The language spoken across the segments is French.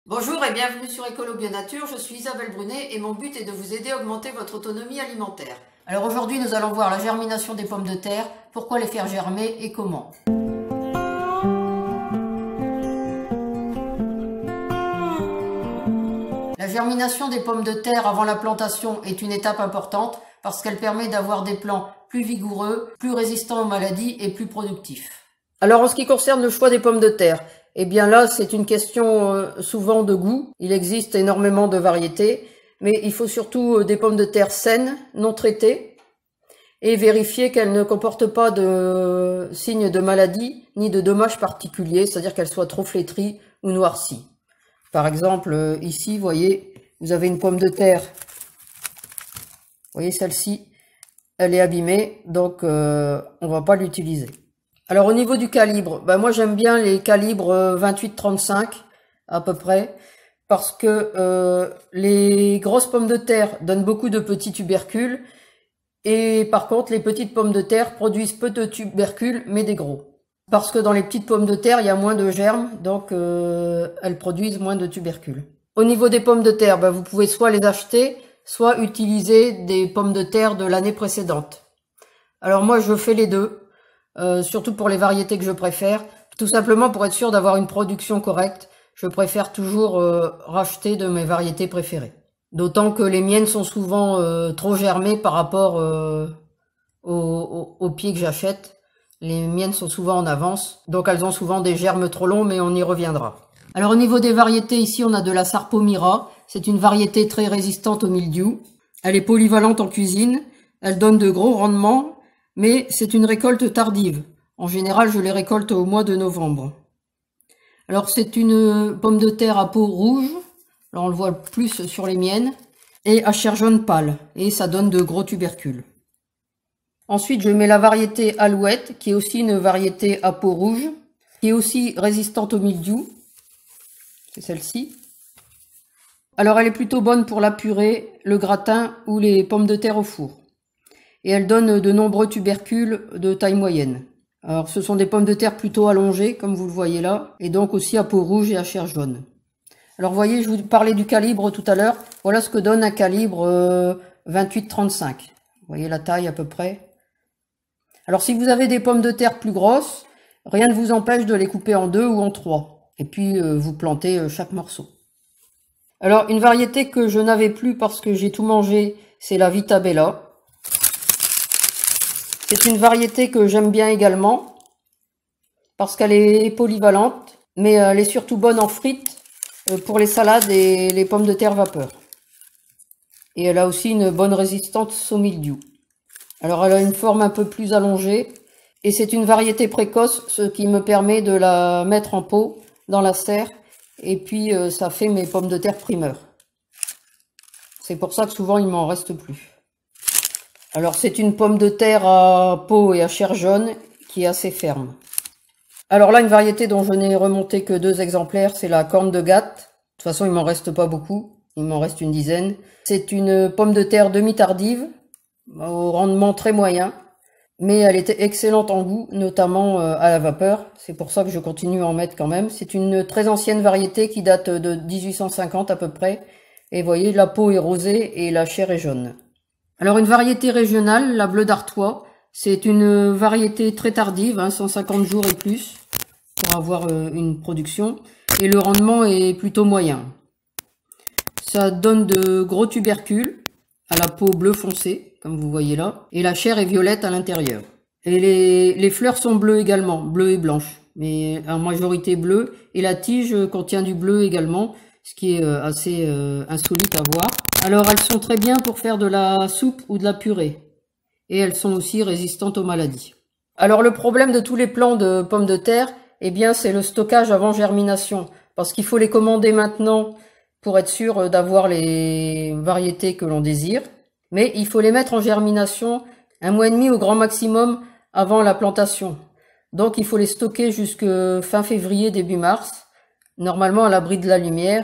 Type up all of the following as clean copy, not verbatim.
Bonjour et bienvenue sur Écolo Bio Nature, je suis Isabelle Brunet et mon but est de vous aider à augmenter votre autonomie alimentaire. Alors aujourd'hui nous allons voir la germination des pommes de terre, pourquoi les faire germer et comment. La germination des pommes de terre avant la plantation est une étape importante parce qu'elle permet d'avoir des plants plus vigoureux, plus résistants aux maladies et plus productifs. Alors en ce qui concerne le choix des pommes de terre, eh bien là, c'est une question souvent de goût. Il existe énormément de variétés, mais il faut surtout des pommes de terre saines, non traitées, et vérifier qu'elles ne comportent pas de signes de maladie ni de dommages particuliers, c'est-à-dire qu'elles soient trop flétries ou noircies. Par exemple, ici, vous voyez, vous avez une pomme de terre. Vous voyez celle-ci, elle est abîmée, donc on va pas l'utiliser. Alors au niveau du calibre, moi j'aime bien les calibres 28-35 à peu près, parce que les grosses pommes de terre donnent beaucoup de petits tubercules, et par contre les petites pommes de terre produisent peu de tubercules mais des gros. Parce que dans les petites pommes de terre il y a moins de germes, donc elles produisent moins de tubercules. Au niveau des pommes de terre, vous pouvez soit les acheter, soit utiliser des pommes de terre de l'année précédente. Alors moi je fais les deux. Surtout pour les variétés que je préfère, tout simplement pour être sûr d'avoir une production correcte, je préfère toujours racheter de mes variétés préférées. D'autant que les miennes sont souvent trop germées par rapport aux pieds que j'achète. Les miennes sont souvent en avance, donc elles ont souvent des germes trop longs, mais on y reviendra. Alors au niveau des variétés, ici on a de la Sarpomira, c'est une variété très résistante au mildiou. Elle est polyvalente en cuisine, elle donne de gros rendements, mais c'est une récolte tardive. En général, je les récolte au mois de novembre. Alors, c'est une pomme de terre à peau rouge. Là, on le voit plus sur les miennes. Et à chair jaune pâle. Et ça donne de gros tubercules. Ensuite, je mets la variété Alouette, qui est aussi une variété à peau rouge, qui est aussi résistante au mildiou. C'est celle-ci. Alors, elle est plutôt bonne pour la purée, le gratin ou les pommes de terre au four. Et elle donne de nombreux tubercules de taille moyenne. Alors ce sont des pommes de terre plutôt allongées, comme vous le voyez là, et donc aussi à peau rouge et à chair jaune. Alors vous voyez, je vous parlais du calibre tout à l'heure, voilà ce que donne un calibre 28-35. Vous voyez la taille à peu près. Alors si vous avez des pommes de terre plus grosses, rien ne vous empêche de les couper en 2 ou en 3. Et puis vous plantez chaque morceau. Alors une variété que je n'avais plus parce que j'ai tout mangé, c'est la Vitabella. C'est une variété que j'aime bien également, parce qu'elle est polyvalente, mais elle est surtout bonne en frites pour les salades et les pommes de terre vapeur. Et elle a aussi une bonne résistance au mildiou. Alors elle a une forme un peu plus allongée, et c'est une variété précoce, ce qui me permet de la mettre en pot dans la serre, et puis ça fait mes pommes de terre primeur. C'est pour ça que souvent il m'en reste plus. Alors c'est une pomme de terre à peau et à chair jaune qui est assez ferme. Alors là, une variété dont je n'ai remonté que 2 exemplaires, c'est la corne de Gatte. De toute façon, il m'en reste pas beaucoup, il m'en reste une dizaine. C'est une pomme de terre demi-tardive, au rendement très moyen, mais elle était excellente en goût, notamment à la vapeur. C'est pour ça que je continue à en mettre quand même. C'est une très ancienne variété qui date de 1850 à peu près. Et vous voyez, la peau est rosée et la chair est jaune. Alors une variété régionale, la Bleu d'Artois, c'est une variété très tardive, 150 jours et plus, pour avoir une production, et le rendement est plutôt moyen. Ça donne de gros tubercules, à la peau bleu foncé, comme vous voyez là, et la chair est violette à l'intérieur. Et les fleurs sont bleues également, bleues et blanches, mais en majorité bleues, et la tige contient du bleu également, ce qui est assez insolite à voir. Alors elles sont très bien pour faire de la soupe ou de la purée. Et elles sont aussi résistantes aux maladies. Alors le problème de tous les plants de pommes de terre, eh bien c'est le stockage avant germination. Parce qu'il faut les commander maintenant pour être sûr d'avoir les variétés que l'on désire. Mais il faut les mettre en germination 1 mois et demi au grand maximum avant la plantation. Donc il faut les stocker jusque fin février, début mars. Normalement à l'abri de la lumière.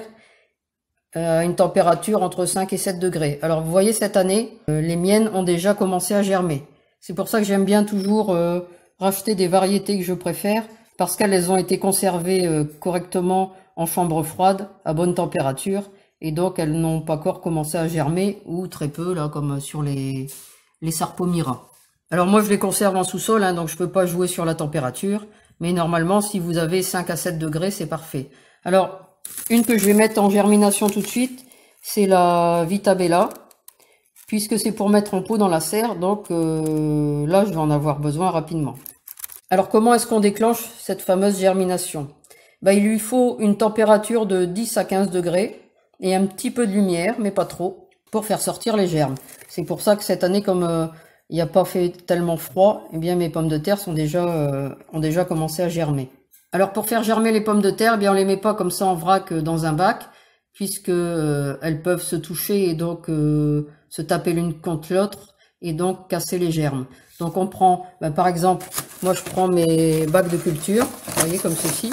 À une température entre 5 et 7 degrés. Alors vous voyez cette année, les miennes ont déjà commencé à germer. C'est pour ça que j'aime bien toujours racheter des variétés que je préfère, parce qu'elles ont été conservées correctement en chambre froide à bonne température et donc elles n'ont pas encore commencé à germer ou très peu là comme sur les Sarpomira. Alors moi je les conserve en sous-sol hein, donc je peux pas jouer sur la température, mais normalement si vous avez 5 à 7 degrés c'est parfait. Alors une que je vais mettre en germination tout de suite, c'est la Vitabella, puisque c'est pour mettre en pot dans la serre, donc là je vais en avoir besoin rapidement. Alors comment est-ce qu'on déclenche cette fameuse germination? Il lui faut une température de 10 à 15 degrés et un petit peu de lumière, mais pas trop, pour faire sortir les germes. C'est pour ça que cette année, comme il n'y a pas fait tellement froid, eh bien mes pommes de terre ont déjà commencé à germer. Alors pour faire germer les pommes de terre, eh bien on les met pas comme ça en vrac dans un bac, puisque elles peuvent se toucher et donc se taper l'une contre l'autre et donc casser les germes. Donc on prend, par exemple, moi je prends mes bacs de culture, vous voyez comme ceci,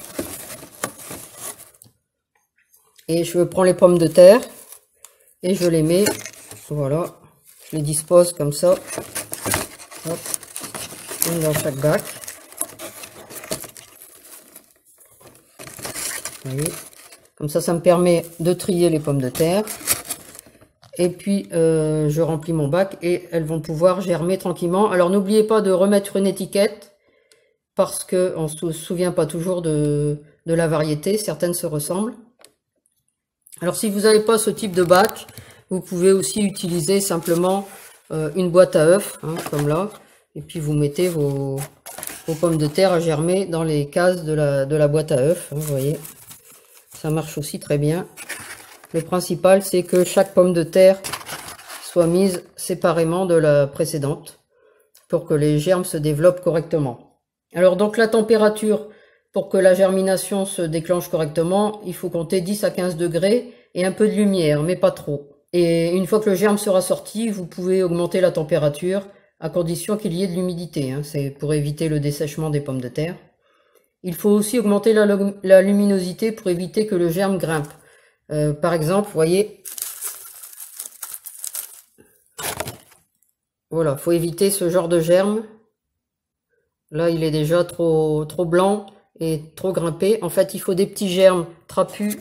et je prends les pommes de terre et je les mets, voilà, je les dispose comme ça, hop, une dans chaque bac. Vous voyez, comme ça me permet de trier les pommes de terre. Et puis, je remplis mon bac et elles vont pouvoir germer tranquillement. Alors, n'oubliez pas de remettre une étiquette parce qu'on ne se souvient pas toujours de la variété. Certaines se ressemblent. Alors, si vous n'avez pas ce type de bac, vous pouvez aussi utiliser simplement une boîte à œufs, hein, comme là. Et puis, vous mettez vos pommes de terre à germer dans les cases de la boîte à œufs. Hein, vous voyez. Ça marche aussi très bien. Le principal, c'est que chaque pomme de terre soit mise séparément de la précédente pour que les germes se développent correctement. Alors donc la température pour que la germination se déclenche correctement, il faut compter 10 à 15 degrés et un peu de lumière, mais pas trop. Et une fois que le germe sera sorti, vous pouvez augmenter la température à condition qu'il y ait de l'humidité. Hein, c'est pour éviter le dessèchement des pommes de terre. Il faut aussi augmenter la luminosité pour éviter que le germe grimpe. Par exemple, vous voyez, voilà, faut éviter ce genre de germe. Là, il est déjà trop blanc et trop grimpé. En fait, il faut des petits germes trapus.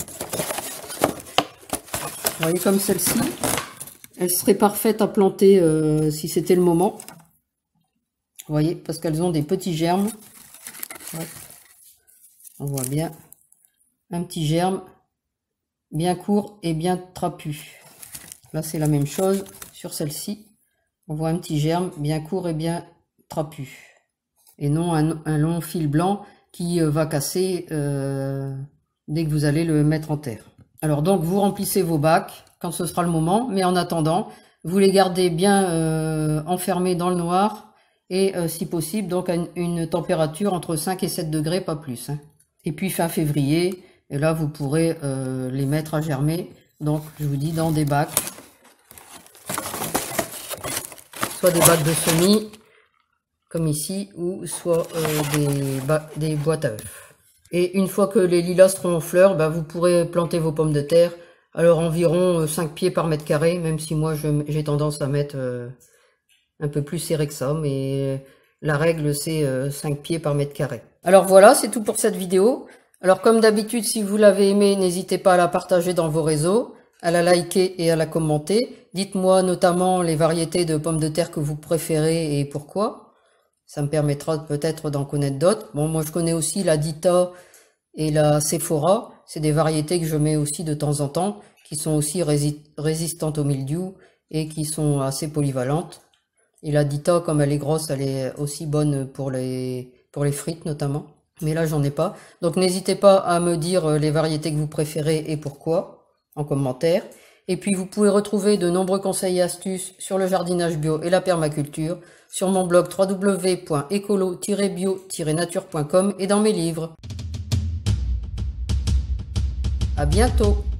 Vous voyez, comme celle-ci. Elle serait parfaite à planter si c'était le moment. Vous voyez, parce qu'elles ont des petits germes. Ouais. On voit bien un petit germe bien court et bien trapu. Là, c'est la même chose sur celle-ci. On voit un petit germe bien court et bien trapu. Et non un long fil blanc qui va casser dès que vous allez le mettre en terre. Alors donc, vous remplissez vos bacs quand ce sera le moment. Mais en attendant, vous les gardez bien enfermés dans le noir. Et si possible, donc à une température entre 5 et 7 degrés, pas plus. Hein. Et puis fin février, et là vous pourrez les mettre à germer. Donc je vous dis dans des bacs, soit des bacs de semis comme ici, ou soit des boîtes à œufs. Et une fois que les lilas seront en fleurs, vous pourrez planter vos pommes de terre. Alors environ 5 pieds par mètre carré, même si moi j'ai tendance à mettre un peu plus serré que ça, mais la règle c'est 5 pieds par mètre carré. Alors voilà, c'est tout pour cette vidéo. Alors comme d'habitude, si vous l'avez aimé, n'hésitez pas à la partager dans vos réseaux, à la liker et à la commenter. Dites-moi notamment les variétés de pommes de terre que vous préférez et pourquoi. Ça me permettra peut-être d'en connaître d'autres. Bon, moi je connais aussi la Dita et la Sephora. C'est des variétés que je mets aussi de temps en temps, qui sont aussi résistantes au mildiou et qui sont assez polyvalentes. Et la Dita, comme elle est grosse, elle est aussi bonne pour les frites notamment. Mais là, j'en ai pas. Donc, n'hésitez pas à me dire les variétés que vous préférez et pourquoi en commentaire. Et puis, vous pouvez retrouver de nombreux conseils et astuces sur le jardinage bio et la permaculture sur mon blog www.ecolo-bio-nature.com et dans mes livres. À bientôt!